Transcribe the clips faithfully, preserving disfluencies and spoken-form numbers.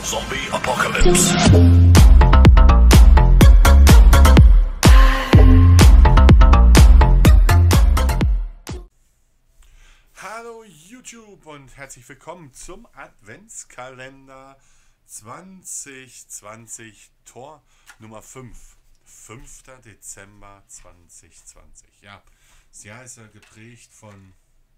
Zombie Apocalypse. Hallo YouTube und herzlich willkommen zum Adventskalender zwanzig zwanzig Tor Nummer fünf. fünfter Dezember zweitausendzwanzig. Ja, das Jahr ist ja geprägt von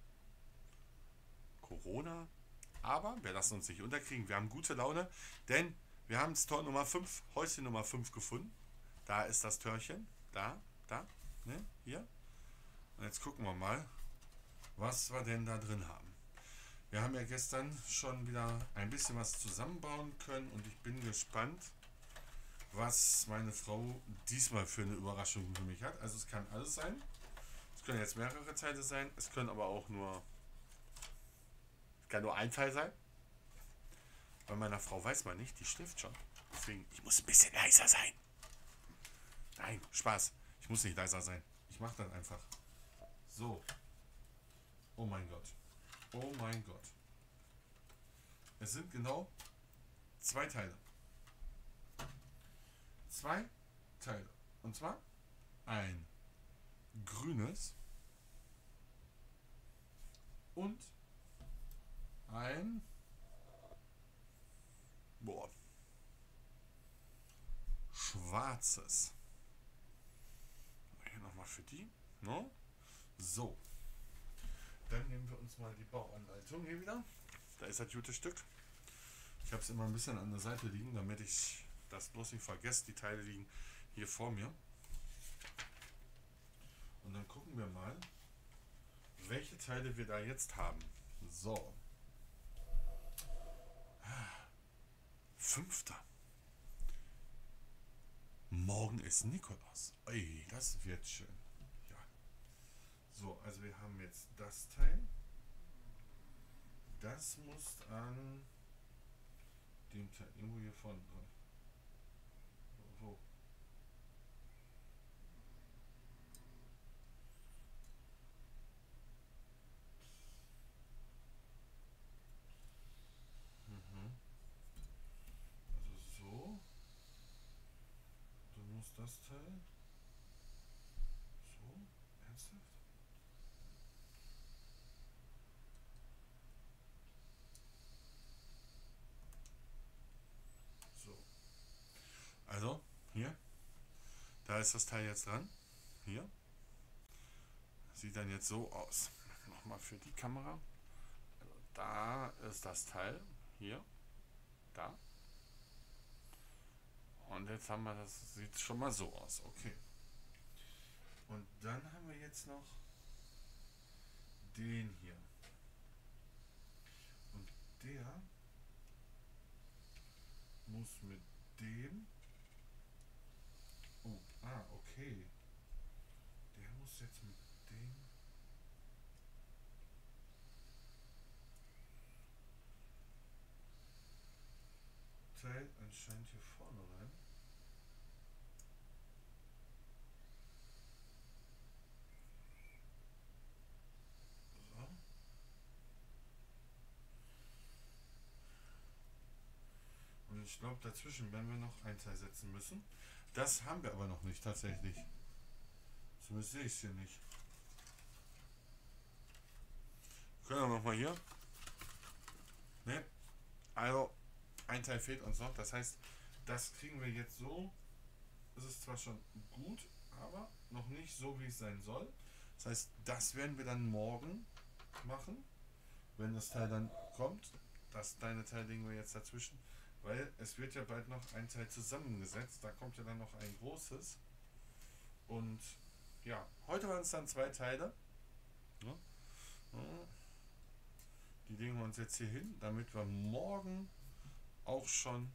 Corona, aber wir lassen uns nicht unterkriegen. Wir haben gute Laune, denn wir haben das Tor Nummer fünf, Häuschen Nummer fünf gefunden. Da ist das Türchen. Da, da, ne, hier. Und jetzt gucken wir mal, was wir denn da drin haben. Wir haben ja gestern schon wieder ein bisschen was zusammenbauen können und ich bin gespannt, was meine Frau diesmal für eine Überraschung für mich hat. Also es kann alles sein. Es können jetzt mehrere Teile sein. Es können aber auch nur, es kann nur ein Teil sein. Bei meiner Frau weiß man nicht, die schläft schon. Deswegen, ich muss ein bisschen leiser sein. Nein, Spaß. Ich muss nicht leiser sein. Ich mache das einfach. So. Oh mein Gott. Oh mein Gott. Es sind genau zwei Teile. Zwei Teile. Und zwar ein grünes und ein boah, schwarzes. Hier nochmal für die. No? So. Dann nehmen wir uns mal die Bauanleitung hier wieder. Da ist das gute Stück. Ich habe es immer ein bisschen an der Seite liegen, damit ich das bloß nicht vergesse. Die Teile liegen hier vor mir. Und dann gucken wir mal, welche Teile wir da jetzt haben. So. Fünfter. Morgen ist Nikolaus. Ey, das wird schön. Ja. So, also wir haben jetzt das Teil. Das muss an dem Teil irgendwo hier vorne dran. Wo? Mhm. Also so. Dann muss das Teil. So, ernsthaft? So. Also, hier. Da ist das Teil jetzt dran. Hier. Sieht dann jetzt so aus. Nochmal für die Kamera. Also da ist das Teil. Hier. Da. Und jetzt haben wir das, sieht schon mal so aus. Okay. Und dann haben wir jetzt noch den hier. Und der muss mit dem. Oh, ah, okay. Der muss jetzt mit dem. Teil anscheinend hier vorne rein. So. Und ich glaube, dazwischen werden wir noch ein Teil setzen müssen. Das haben wir aber noch nicht tatsächlich. Zumindest sehe ich es hier nicht. Können wir nochmal hier. Ne? Also, ein Teil fehlt uns noch. Das heißt, das kriegen wir jetzt so. Es ist zwar schon gut, aber noch nicht so, wie es sein soll. Das heißt, das werden wir dann morgen machen, wenn das Teil dann kommt. Das kleine Teil legen wir jetzt dazwischen, weil es wird ja bald noch ein Teil zusammengesetzt. Da kommt ja dann noch ein großes. Und ja, heute waren es dann zwei Teile. Die legen wir uns jetzt hier hin, damit wir morgen auch schon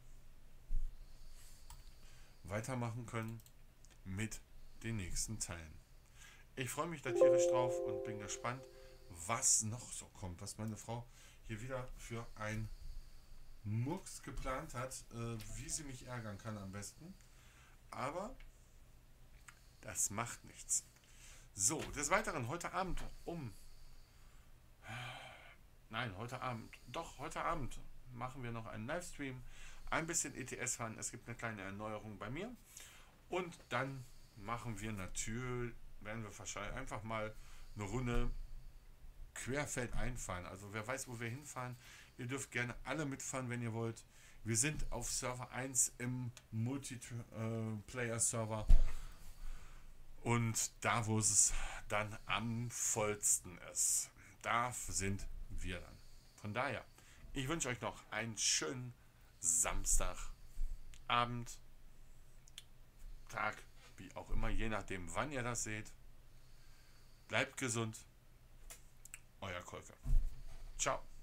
weitermachen können mit den nächsten Teilen. Ich freue mich da tierisch drauf und bin gespannt, was noch so kommt, was meine Frau hier wieder für ein Murks geplant hat, äh, wie sie mich ärgern kann am besten. Aber das macht nichts. So, des Weiteren heute Abend um Nein, heute Abend. Doch, heute Abend machen wir noch einen Livestream ein bisschen E T S fahren. Es gibt eine kleine Erneuerung bei mir. Und dann machen wir natürlich, werden wir wahrscheinlich einfach mal eine Runde querfeld einfahren. Also wer weiß, wo wir hinfahren. Ihr dürft gerne alle mitfahren, wenn ihr wollt. Wir sind auf Server eins im Multiplayer-Server. Und da, wo es dann am vollsten ist, da sind wir dann. Von daher, ich wünsche euch noch einen schönen Samstagabend, Tag, wie auch immer, je nachdem, wann ihr das seht. Bleibt gesund. Euer Kolke. Ciao.